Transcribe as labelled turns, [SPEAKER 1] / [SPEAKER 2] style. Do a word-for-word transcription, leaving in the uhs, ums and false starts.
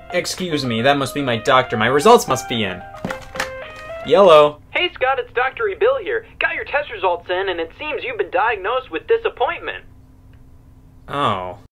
[SPEAKER 1] Excuse me, that must be my doctor. My results must be in. Yellow.
[SPEAKER 2] Hey Scott, it's Doctor Bill here. Got your test results in, and it seems you've been diagnosed with disappointment.
[SPEAKER 1] Oh.